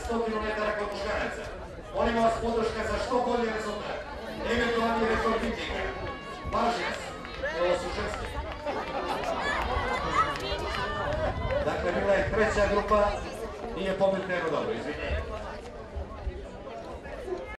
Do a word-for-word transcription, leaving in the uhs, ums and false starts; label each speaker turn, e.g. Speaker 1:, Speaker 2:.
Speaker 1: sto kilometara kod muškaraca. Molimo vas podrška za što bolji rezultat. Eventualni rekord vikinga. Važnjac, ovo su ženski. Dakle, bila je treća grupa, nije pobjed nego dobro, izvinjenje.